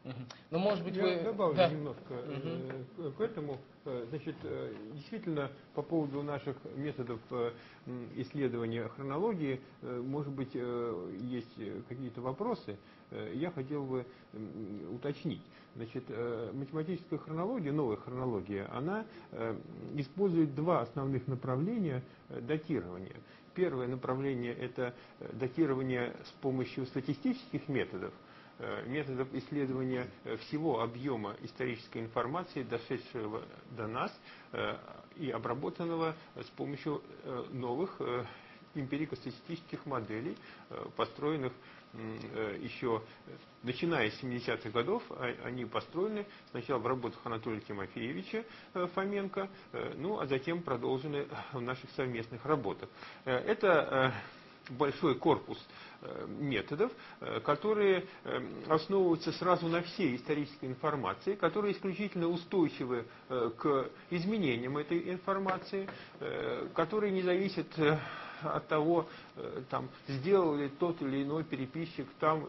Ну, может быть, Я добавлю Да. немножко к этому. Значит, действительно, по поводу наших методов исследования хронологии, может быть, есть какие-то вопросы. Я хотел бы уточнить. Значит, математическая хронология, новая хронология, она использует два основных направления датирования. Первое направление – это датирование с помощью статистических методов исследования всего объема исторической информации, дошедшего до нас и обработанного с помощью новых эмпирико-статистических моделей, построенных еще начиная с 70-х годов. Они построены сначала в работах Анатолия Тимофеевича Фоменко, ну а затем продолжены в наших совместных работах. Это большой корпус методов, которые основываются сразу на всей исторической информации, которые исключительно устойчивы к изменениям этой информации, которые не зависят от того, там, сделал ли тот или иной переписчик там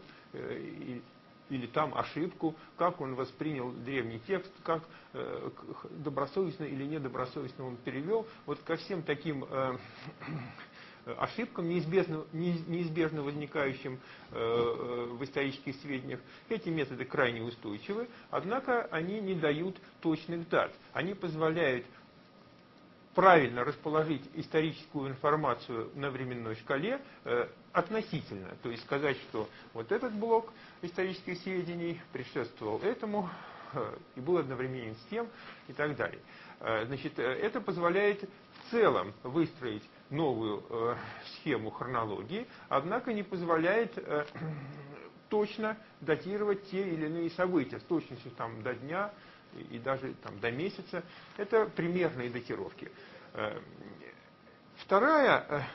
или там ошибку, как он воспринял древний текст, как добросовестно или недобросовестно он перевел. Вот ко всем таким ошибкам, неизбежно возникающим в исторических сведениях, эти методы крайне устойчивы, однако они не дают точных дат. Они позволяют правильно расположить историческую информацию на временной шкале относительно. То есть сказать, что вот этот блок исторических сведений предшествовал этому и был одновременен с тем и так далее. Значит, это позволяет в целом выстроить новую схему хронологии, однако не позволяет точно датировать те или иные события с точностью там, до дня и даже там, до месяца. Это примерные датировки. Вторая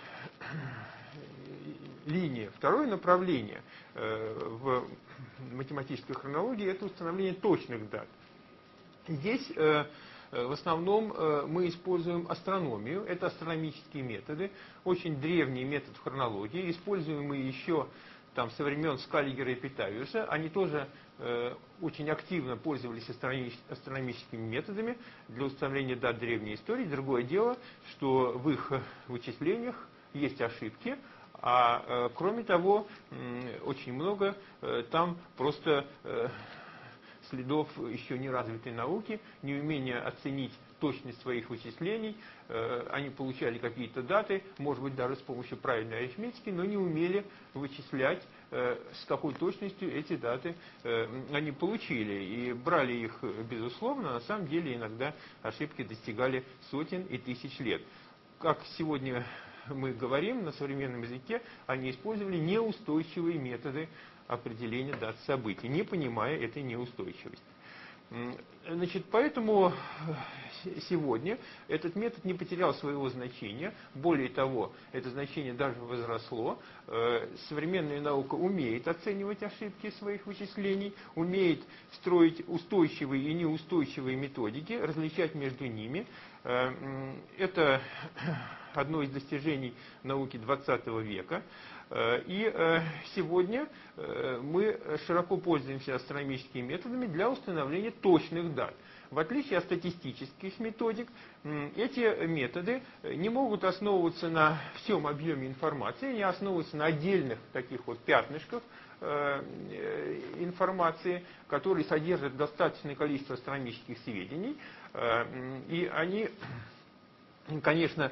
линия, второе направление в математической хронологии – это установление точных дат. Здесь в основном мы используем астрономию, это астрономические методы, очень древний метод хронологии, используемый еще там, со времен Скаллигера и Питагореса. Они тоже очень активно пользовались астрономическими методами для установления дат древней истории. Другое дело, что в их вычислениях есть ошибки, а кроме того, очень много там просто следов еще не развитой науки, неумение оценить точность своих вычислений. Они получали какие-то даты, может быть, даже с помощью правильной арифметики, но не умели вычислять, с какой точностью эти даты они получили. И брали их, безусловно, на самом деле иногда ошибки достигали сотен и тысяч лет. Как сегодня мы говорим на современном языке, они использовали неустойчивые методы определения дат событий, не понимая этой неустойчивости. Значит, поэтому сегодня этот метод не потерял своего значения. Более того, это значение даже возросло. Современная наука умеет оценивать ошибки своих вычислений, умеет строить устойчивые и неустойчивые методики, различать между ними. Это одно из достижений науки XX века. И сегодня мы широко пользуемся астрономическими методами для установления точных дат. В отличие от статистических методик, эти методы не могут основываться на всем объеме информации, они основываются на отдельных таких вот пятнышках информации, которые содержат достаточное количество астрономических сведений. И они, конечно,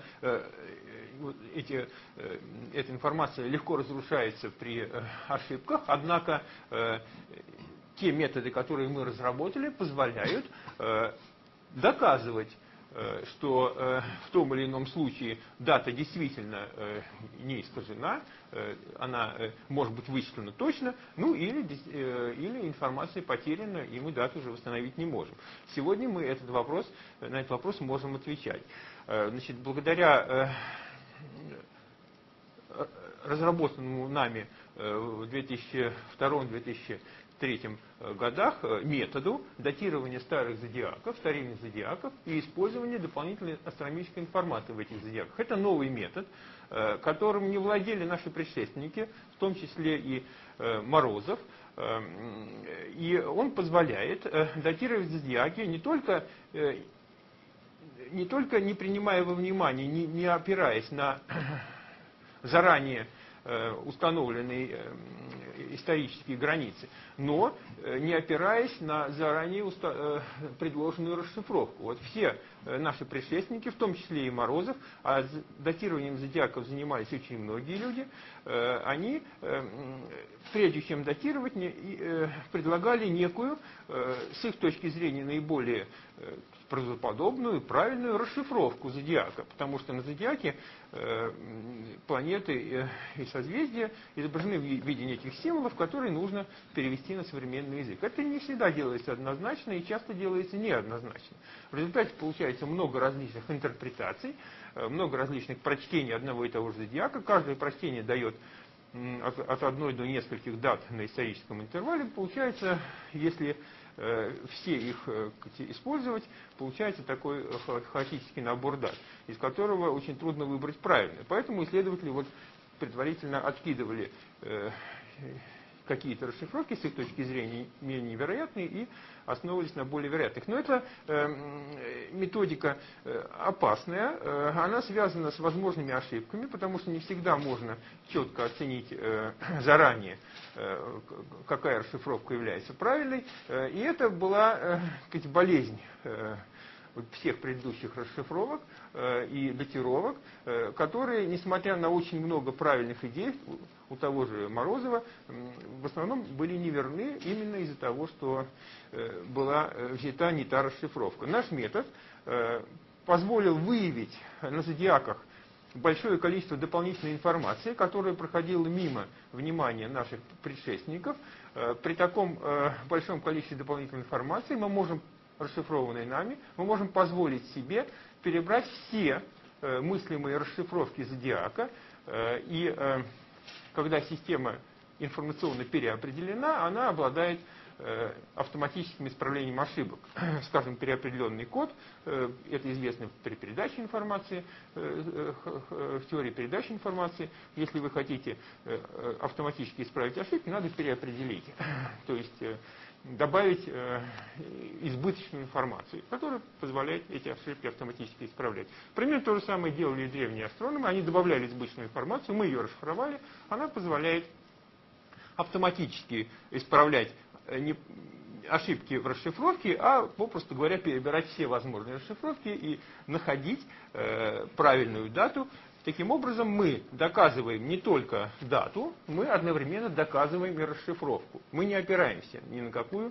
эта информация легко разрушается при ошибках, однако те методы, которые мы разработали, позволяют доказывать, что в том или ином случае дата действительно не искажена, она может быть вычислена точно, ну или информация потеряна, и мы дату уже восстановить не можем. Сегодня мы на этот вопрос можем отвечать. Значит, благодаря разработанному нами в 2002-2003 годах методу датирования старых зодиаков, старинных зодиаков и использования дополнительной астрономической информации в этих зодиаках. Это новый метод, которым не владели наши предшественники, в том числе и Морозов. И он позволяет датировать зодиаки не только не принимая во внимание, не опираясь на заранее установленные исторические границы, но не опираясь на заранее предложенную расшифровку. Вот все наши предшественники, в том числе и Морозов, а датированием зодиаков занимались очень многие люди, они, прежде чем датировать, предлагали некую, с их точки зрения, наиболее правдоподобную, правильную расшифровку зодиака, потому что на зодиаке планеты и созвездия изображены в виде неких символов, которые нужно перевести на современный язык. Это не всегда делается однозначно и часто делается неоднозначно. В результате получается много различных интерпретаций, много различных прочтений одного и того же зодиака. Каждое прочтение дает от одной до нескольких дат на историческом интервале. Получается, если все их использовать, получается такой хаотический набор дат, из которого очень трудно выбрать правильный. Поэтому исследователи предварительно откидывали какие-то расшифровки с их точки зрения менее вероятные и основывались на более вероятных. Но эта методика опасная, она связана с возможными ошибками, потому что не всегда можно четко оценить заранее, какая расшифровка является правильной. И это была болезнь всех предыдущих расшифровок и датировок, которые, несмотря на очень много правильных идей у того же Морозова, в основном были неверны именно из-за того, что была взята не та расшифровка. Наш метод позволил выявить на зодиаках большое количество дополнительной информации, которая проходила мимо внимания наших предшественников. При таком большом количестве дополнительной информации мы можем, расшифрованные нами, мы можем позволить себе перебрать все мыслимые расшифровки зодиака, и когда система информационно переопределена, она обладает автоматическим исправлением ошибок. Скажем, переопределенный код, это известно при передаче информации, в теории передачи информации. Если вы хотите автоматически исправить ошибки, надо переопределить. То есть добавить избыточную информацию, которая позволяет эти ошибки автоматически исправлять. Примерно то же самое делали и древние астрономы. Они добавляли избыточную информацию, мы ее расшифровали. Она позволяет автоматически исправлять не ошибки в расшифровке, а, попросту говоря, перебирать все возможные расшифровки и находить правильную дату. Таким образом, мы доказываем не только дату, мы одновременно доказываем и расшифровку. Мы не опираемся ни на какую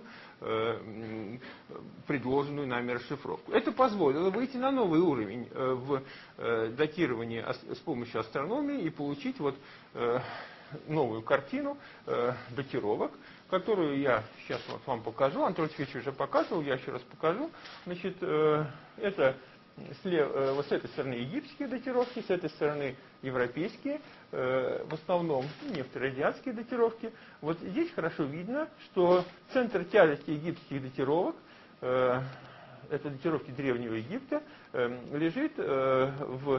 предложенную нами расшифровку. Это позволило выйти на новый уровень в датировании с помощью астрономии и получить новую картину датировок, которую я сейчас вам покажу. Антон Алексеевич уже показывал, я еще раз покажу. Значит, это вот с этой стороны египетские датировки, с этой стороны европейские, в основном нефтерадианские датировки. Вот здесь хорошо видно, что центр тяжести египетских датировок, это датировки Древнего Египта, лежит в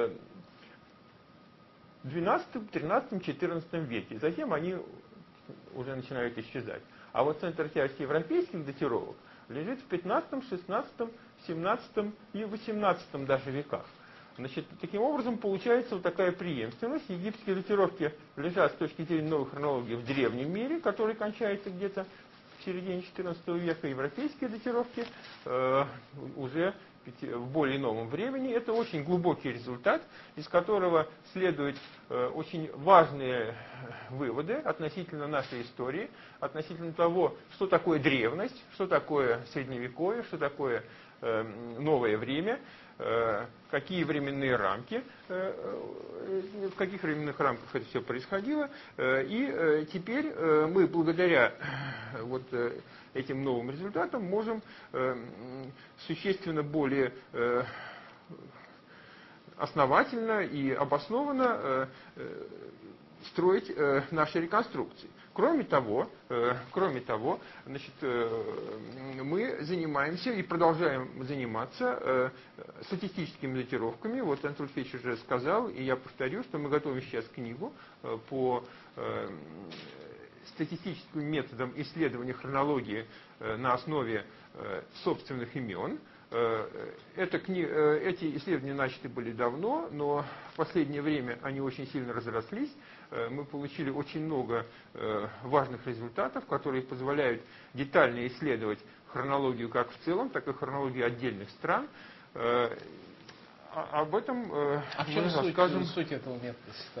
12, 13, 14 веке. Затем они уже начинают исчезать. А вот центр тяжести европейских датировок лежит в 15, 16, 17 и 18 даже веках. Значит, таким образом получается вот такая преемственность. Египетские датировки лежат с точки зрения новой хронологии в древнем мире, который кончается где-то в середине 14 века. Европейские датировки уже в более новом времени. Это очень глубокий результат, из которого следуют очень важные выводы относительно нашей истории, относительно того, что такое древность, что такое средневековье, что такое новое время, какие временные рамки, в каких временных рамках это все происходило. И теперь мы благодаря вот этим новым результатам можем существенно более основательно и обоснованно строить наши реконструкции. Кроме того, значит, мы занимаемся и продолжаем заниматься статистическими датировками. Вот Анатолий Алексеевич уже сказал, и я повторю, что мы готовим сейчас книгу по статистическим методом исследования хронологии на основе собственных имен. Эти исследования начаты были давно, но в последнее время они очень сильно разрослись. Мы получили очень много важных результатов, которые позволяют детально исследовать хронологию как в целом, так и хронологию отдельных стран. Об этом в чем мы расскажем. суть этого метода?